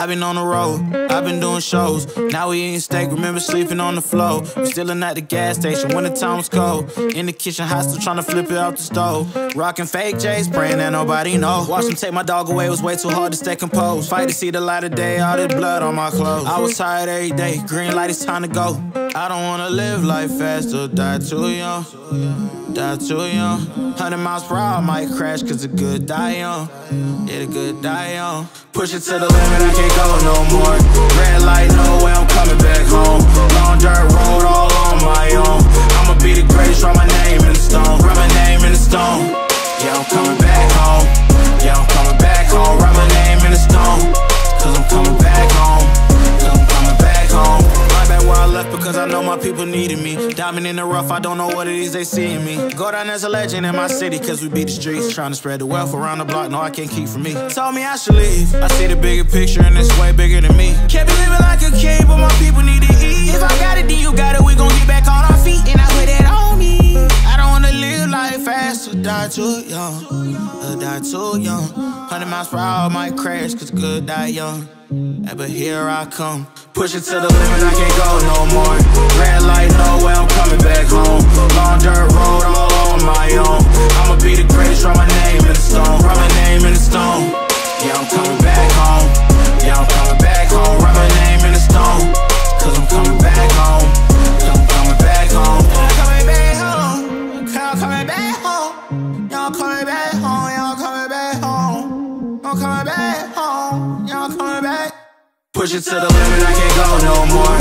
I've been on the road, I've been doing shows. Now we eating steak, remember sleeping on the floor. We stillin' at the gas station when the time was cold. In the kitchen, hot, still tryna flip it out the stove. Rockin' fake J's, praying that nobody know. Watch them take my dog away, it was way too hard to stay composed. Fight to see the light of day, all this blood on my clothes. I was tired every day, green light, it's time to go. I don't wanna live life fast or die too young. Die too young. 100 miles per hour, I might crash, cause the good die young. Yeah, the good die young. Push it to the limit, I can't go no more. Red light, no way, I'm coming back home. Long dirt road, all on my own. I'ma be the greatest, write my name in the stone. Write my name in the stone. Yeah, I'm coming back home. Yeah, I'm coming back home. Write my name in the stone. Cause I'm coming back home. Cause I'm coming back home. Right back where I left because I know my people needed me. Diamond in the rough, I don't know what it is they see in me. Go down as a legend in my city cause we beat the streets. Trying to spread the wealth around the block, no I can't keep from me. Told me I should leave, I see the bigger picture and it's way bigger than me. Can't be living like a king but my people need to eat. If I got it then you got it, we gon' get back on our feet. And I put that on me. I don't wanna live life fast or die too young. Or die too young. 100 miles per hour might crash cause good die young. Yeah, but here I come. Push it to the limit, I can't go no more. Red light, no way, I'm coming back home. Long dirt road, all on my own. I'ma be the greatest, write my name in the stone. Write my name in the stone. Yeah, I'm coming back home. Yeah, I'm coming back home. Write my name in the stone. Cause I'm coming back home. Cause I'm coming back home. I'm coming back home. I'm coming back home. Y'all coming back home. Y'all coming back home. I'm coming back home. Y'all coming back. Push it to the limit, I can't go no more.